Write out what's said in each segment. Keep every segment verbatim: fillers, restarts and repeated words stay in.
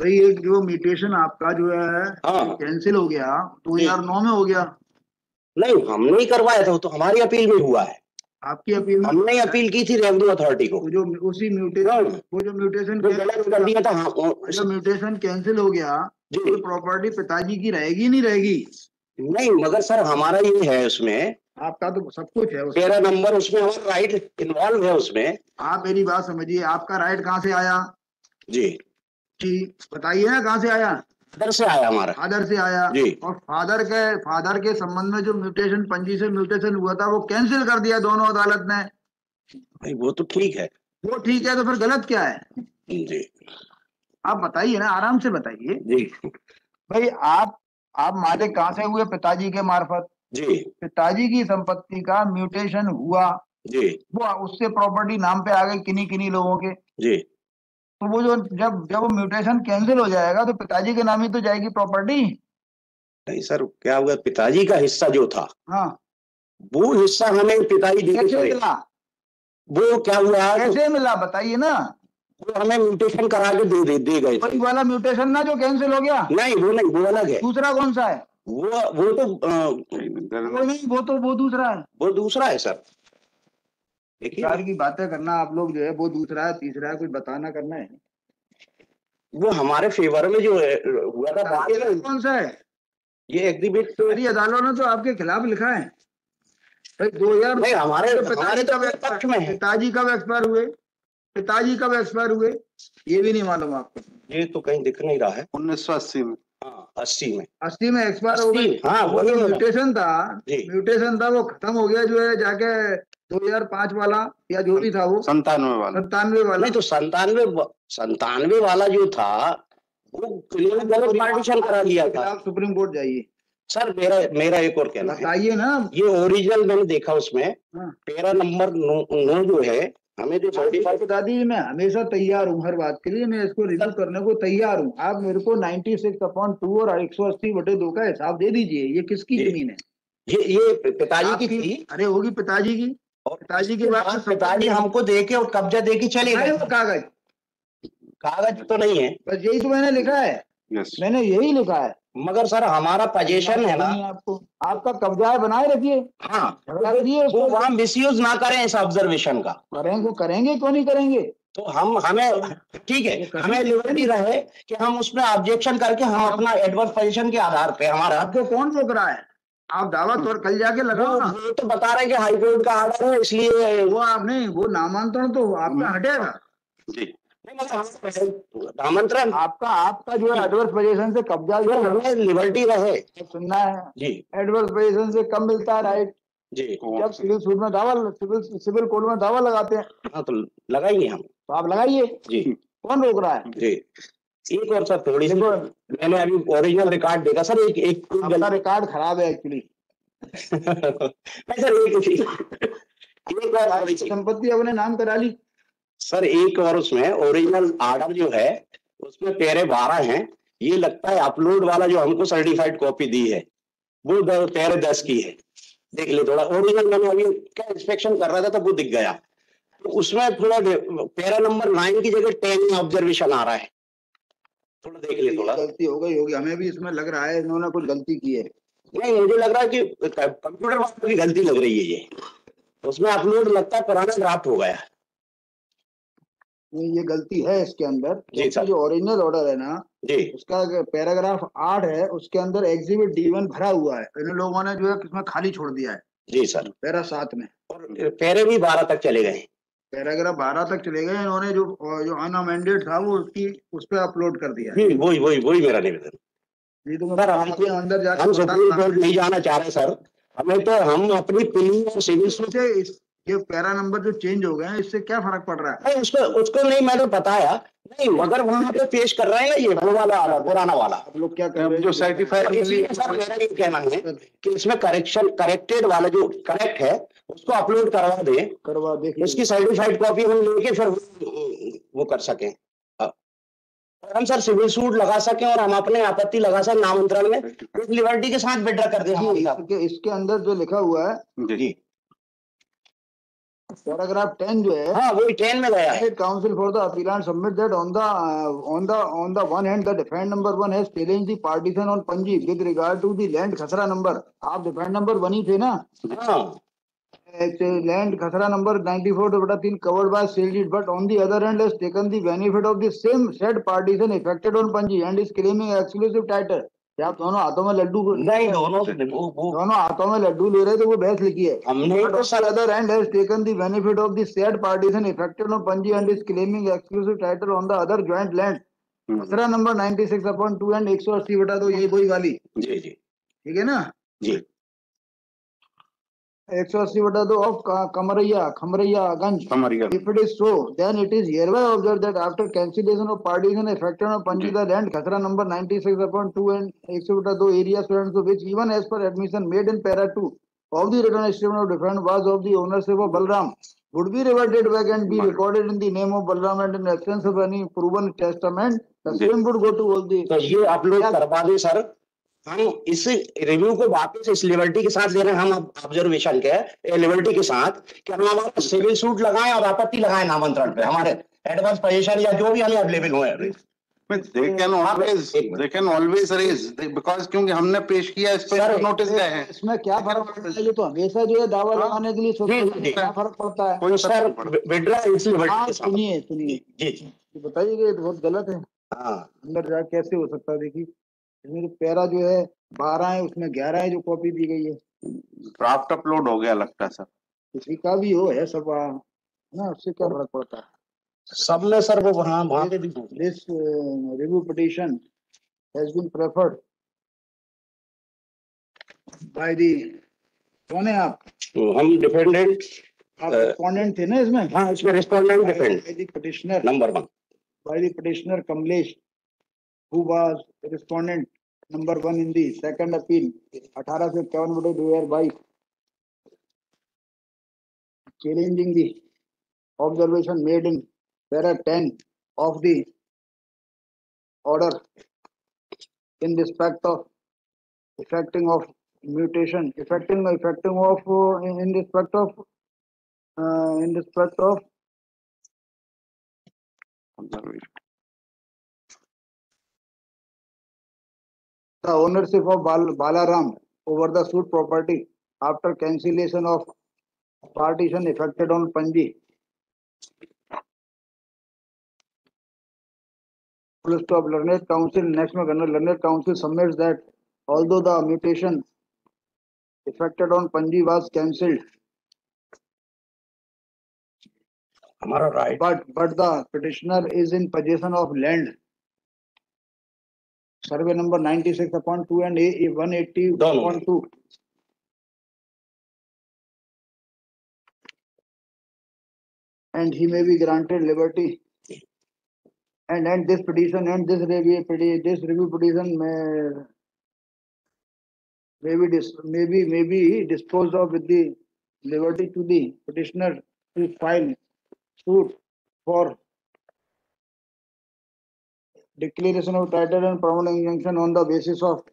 तो ये जो म्यूटेशन आपका जो है हाँ कैंसिल हो गया दो हजार नौ में हो गया। नहीं, हमने ही करवाया था, तो हमारी अपील में हुआ है। आपकी अपील में हमने अपील की थी रेवेन्यू अथॉरिटी को। तो जो उसी म्यूटेशन वो जो म्यूटेशन कर दिया था, जो म्यूटेशन कैंसिल हो गया तो प्रॉपर्टी पिताजी की रहेगी नहीं रहेगी? नहीं, मगर सर हमारा ये है उसमें, आपका तो सब कुछ है तेरह नंबर उसमें हमारा राइट इन्वॉल्व है उसमें। आप मेरी बात समझिए, आपका राइट कहाँ से आया? जी जी बताइए ना, कहाँ से आया? फादर से आया, हमारा फादर से आया जी। और फादर के फादर के संबंध में जो म्यूटेशन पंजी से म्यूटेशन हुआ था वो कैंसिल कर दिया दोनों अदालत ने। भाई वो तो ठीक है, वो ठीक है, तो फिर गलत क्या है? जी आप बताइए ना, आराम से बताइए जी। भाई आप आप मालिक कहाँ से हुए? पिताजी के मार्फत। जी पिताजी की संपत्ति का म्यूटेशन हुआ जी, वो उससे प्रॉपर्टी नाम पे आ गई किन्हीं किन्हीं लोगों के। जी तो वो जो जब जब वो म्यूटेशन कैंसिल हो जाएगा तो पिताजी के नाम ही तो जाएगी प्रॉपर्टी। नहीं सर, क्या हुआ, पिताजी का हिस्सा जो था, हाँ, वो हिस्सा हमें पिताजी दे कैसे मिला? वो क्या हुआ, कैसे मिला बताइए ना। वो हमें म्यूटेशन करा के दे दे, दे गए। वही वाला म्यूटेशन ना जो कैंसिल हो गया? नहीं वो नहीं, वो अलग है। दूसरा कौन सा है? वो वो तो आ, वो नहीं, वो तो वो दूसरा है। वो दूसरा है सर। देखिए की बातें करना आप लोग जो है, वो दूसरा है तीसरा है, कुछ बताना करना है। वो हमारे फेवर में जो है, हुआ था। कौन सा है ये एग्जीबिट? सारी अदालतों ने तो आपके खिलाफ लिखा है दो हजार नहीं, हमारे पिताजी कब पक्ष में है? पिताजी कब एक्सपायर हुए? पिताजी कब एक्सपायर हुए ये भी नहीं मालूम आपको? ये तो कहीं दिख नहीं रहा है। उन्नीस सौ अस्सी में। हाँ अस्सी में। अस्सी में एक्सपायर हो गए। हाँ वो जो म्यूटेशन था म्यूटेशन था वो खत्म हो गया जो है जाके दो हजार पांच वाला या जो भी था वो संतानवे वाला संतानवे वाला नहीं तो संतानवे संतानवे वाला जो था वो गलत पार्टीशन करा दिया था। सुप्रीम कोर्ट जाइए सर। मेरा मेरा एक और कहना है, बताइए ना। ये ओरिजिनल मैंने देखा उसमें तेरह नंबर नो जो है हमें जो सर्टिफाइड। बता दीजिए, मैं हमेशा तैयार हूँ हर बात के लिए, मैं इसको रिव्यू करने को तैयार हूँ। आप मेरे को छियानवे अपॉन टू और एक सौ अस्सी बटे दो का हिसाब दे दीजिए। ये किसकी जमीन है? ये ये पिताजी की थी। अरे होगी पिताजी की। और पिताजी की बात पिताजी हमको दे के और कब्जा दे के चले गए। कागज कागज तो नहीं है, बस यही तो मैंने लिखा है। मैंने यही लिखा है। मगर सर हमारा पोजीशन है ना, आपको आपका कब्जा बनाए रखिए। हाँ रखिए, वो वहाँ मिसयूज ना करें इस ऑब्जर्वेशन का। करेंगे करेंगे क्यों नहीं करेंगे? तो हम हमें ठीक है, हमें लिबर्टी रहे कि हम उसमें ऑब्जेक्शन करके हम अपना एडवर्स पोजीशन के आधार पे हमारा। आपको कौन रोक रहा है? आप दावा तो कल जाके लगाओ ना। वो तो बता रहे हैं कि हाईकोर्ट का आर्डर है इसलिए वो आप नहीं, वो नामांतरण तो आपका हटेगा जी। आमंत्रण आपका आपका जो है एडवर्स पोजीशन से कब्जा जो हमें लिबर्टी रहे सुनना है जी। एडवर्स पोजीशन से कम मिलता है राइट जी। जब सिविल सूट में दावा सिविल सिविल कोर्ट में दावा लगाते हैं। हाँ तो लगाइए हम। तो आप लगाइए जी। कौन रोक रहा है? जी। एक और सर थोड़ी सी मैंने अभी ओरिजिनल रिकॉर्ड देखा सर। एक एक अपना रिकॉर्ड खराब है एक्चुअली। सर एक एक और संपत्ति अपने नाम करा ली सर। एक और उसमें ओरिजिनल ऑर्डर जो है उसमें तेरह बारह हैं। ये लगता है अपलोड वाला जो हमको सर्टिफाइड कॉपी दी है वो तेरह दस की है। देख ले थोड़ा ओरिजिनल। मैंने अभी क्या इंस्पेक्शन कर रहा था तो वो दिख गया। तो उसमें थोड़ा तेरह नंबर नाइन की जगह टेन ऑब्जर्वेशन आ रहा है। थोड़ा देख ले। थोड़ा गलती हो गई होगी, हमें भी इसमें लग रहा है इन्होंने कुछ गलती की है। नहीं मुझे लग रहा है कि कंप्यूटर वालों की गलती लग रही है। ये उसमें अपलोड लगता है पुराना ड्राफ्ट हो गया। ये गलती है इसके अंदर। जी सर। जो ओरिजिनल ऑर्डर है ना जी उसका पैराग्राफ आठ है, उसके अंदर एग्जिबिट डी वन भरा हुआ है। इन लोगों ने जो है इसमें खाली छोड़ दिया है। जी सर। पैरा सात में और पैरे भी बारह तक चले गए। पैराग्राफ बारह तक चले गए। इन्होंने जो जो अनअमेंडेड था वो उसकी उस पर अपलोड कर दिया। वही वही वही मेरा निवेदन। जी तो सर हम अंदर जाकर हम सुप्रीम कोर्ट नहीं जाना चाह रहे सर। हमें तो हम अपनी पिली और सिविल से ये पैरा नंबर जो चेंज हो गए हैं इससे क्या फर्क पड़ रहा है? नहीं उसको उसको नहीं मैंने बताया नहीं, मगर वहां पे पेश कर रहे हैं ये वो वाला पुराना वाला। आप लोग क्या कर रहे हैं? जो सर्टिफाइड सर मेरा ये कहना है कि इसमें करेक्शन करेक्टेड वाला जो करेक्ट है उसको अपलोड करवा दे करवा दे उसकी सर्टिफाइड कॉपी हम लेके फिर वो कर सकें। हम सर सिविल सूट लगा सकें और हम अपने आपत्ति लगा सकें नामांतरण में इस लिबर्टी के साथ विड्रॉ कर दें। इसके, इसके अंदर जो लिखा हुआ है जी पैराग्राफ टेन जो है, हाँ वही टेन में गया है। Council for the appellant submit that on the on the on the one hand the defend number one has challenge the partition on पंजी with regard to the land खसरा number. आप डिफेंड नंबर वन ही थे ना? हाँ land खसरा number ninety four बटा तीन covered by sale deed, but on the other hand has taken the benefit of the same said partition effected on Panji and is claiming exclusive title। क्या आप दोनों हाथों में लड्डू नहीं, दोनों से वो, वो दोनों हाथों में लड्डू ले रहे थे, वो बहस लिखी है। हमने तो sir other hand has taken the benefit of the said partition effected on Panji and is claiming exclusive title on the other joint land खसरा number ninety six upon two and एक सौ अस्सी बटा दो, ये वही वाली। जी जी ठीक है ना जी। एक सौ अस्सी बटा दो of Kamraiya Khamraiya Ganj. If it is so, then it is hereby observed that after cancellation of partition effected on Panji the land खसरा number ninety-six upon two and एक सौ बटा दो area so and so which even as per admission made in para two of the return statement of defendant was of the ownership of Balram would be reverted back and be recorded in the name of Balram and in absence of any proven testament the same would go to all the। तो ये upload करवा दें sir. हम इस review को वापस इस liberty के साथ ले रहे हैं, हम ऑब्जर्वेशन के लिबर्टी के साथ कि हम हमारा सिविल सूट लगाएं और आपत्ति लगाएं नामांतरण पे हमारे एडवांस पोजीशन या जो भी हमें अवेलेबल हो। They can always they can always raise because क्योंकि हमने पेश किया इस पर नोटिस गए हैं। इसमें क्या फर्क पड़ता है? ये तो हमेशा जो है दावा लगाने के लिए सोचते हैं, क्या फर्क पड़ता है? कोई सर विड्रा इस लिबर्टी के साथ। सुनिए सुनिए जी जी बताइए कि बहुत गलत है। हाँ अंदर जा कैसे हो सकता है? देखिए इसमें तो पैरा जो है बारह है, उसमें ग्यारह है जो कॉपी दी गई है। ड्राफ्ट अपलोड हो गया लगता है सर। किसी का भी हो है सब ना, उससे क्या फर्क पड़ता है? सब में सर वो वहाँ वहाँ पे भी this review petition has been preferred by the कौन है आप? हम डिफेंडेंट आप रिस्पोंडेंट थे ना इसमें? हाँ इसमें respondent defend by the petitioner number one by the petitioner Kamlesh who was respondent number one in the second appeal अठारह से इक्यावन बटे दो हजार बाईस challenging the observation made in para ten of the order in respect of effecting of mutation effecting effecting of uh, in respect of uh, in respect of the ownership of Bal Balaram over the suit property after cancellation of partition effected on Panji. Full stop. Learned Council, National Learned Council submits that although the mutation effected on Panji was cancelled, right. but but the petitioner is in possession of land. Survey number ninety-six upon two and A one eighty upon two. And he may be granted liberty. And and this petition and this review this review petition may may be dis, may be may be disposed of with the liberty to the petitioner to file suit for declaration of title and permanent injunction on the basis of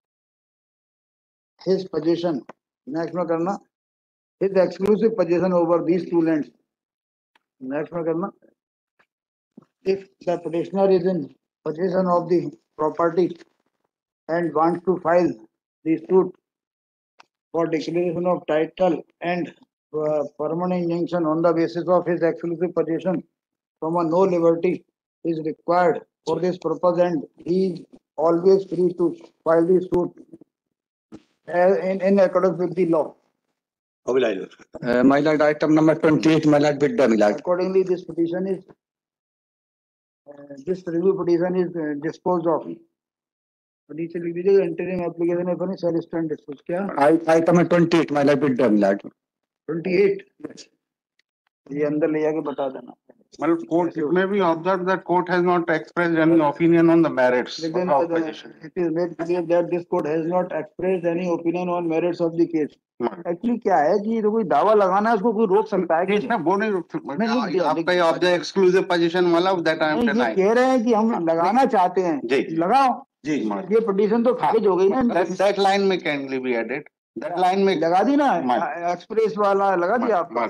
his possession, next में करना, his exclusive possession over these two lands. Next में करना, if the petitioner is in possession of the property and wants to file the suit for declaration of title and uh, permanent injunction on the basis of his exclusive possession from a no liberty is required for this purpose, and he is always free to file the suit uh, in, in accordance with the law. Uh, my lord, item number twenty-eight, my lord, with my lord. Accordingly, this petition is uh, this review petition is uh, disposed of. नीचे लिख दीजिएगा interim application है for sale stand dispose क्या? item twenty-eight, my lord, with my lord. twenty-eight ये अंदर ले जाके बता देना. मतलब कोर्ट में भी observe that court has not expressed any opinion on the merits of position. It is made clear that this court has not expressed any opinion on merits of the case. Actually क्या है कि तो कोई दावा लगाना है उसको कोई रोक सकता है? इसमें वो नहीं, आपका ये ऑब्जेक्ट एक्सक्लूसिव पोजीशन वाला दैट आई एम डिनाइंग. ये कह रहे हैं कि हम लगाना चाहते हैं, लगाओ जी. ये पिटीशन तो खारिज हो गई ना. दैट लाइन में can be added, that line में लगा दी ना, एक्सप्रेस वाला लगा दिया आपका.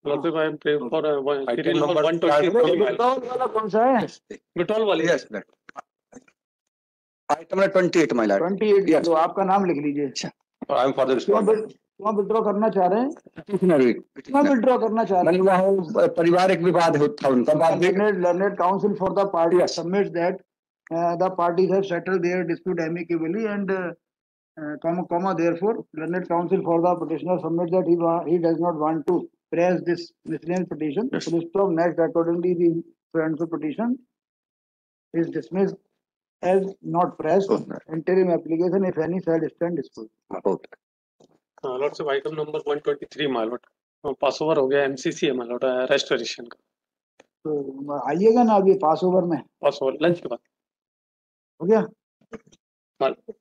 Lordship, I am praying for uh, one- Item serial number number one अरे twenty-three, my lord. विड्रॉल वाला कौन सा है? Withdrawal वाली। Yes, my lord. Item number twenty-eight, my lord. Twenty eight Yes. तो आपका नाम लिख लीजिए। I am for the क्यों respondent. क्यों विड्रॉ करना चाह रहे हैं? Petitioner, क्यों petitioner. विड्रॉ करना चाह रहे हैं? मतलब वहाँ पारिवारिक विवाद होता था उनका बाद में Learned, learned counsel for the party Yes. submits that uh, the parties have settled their dispute amicably and uh, uh, comma, comma, therefore, learned counsel for the petitioner submits that he wa- he does not want to press this miscellaneous petition. Yes. Full stop. Next, accordingly, the friend's petition is dismissed as not pressed. Oh, no. Interim application, if any, shall stand disposed. बहुत हाँ, Lordship, item number one twenty-three, my lord. Pass over हो गया, MCC है my lord, restoration का तो आइएगा ना अभी पास ओवर में पास ओवर लंच के बाद। हो गया। हाँ।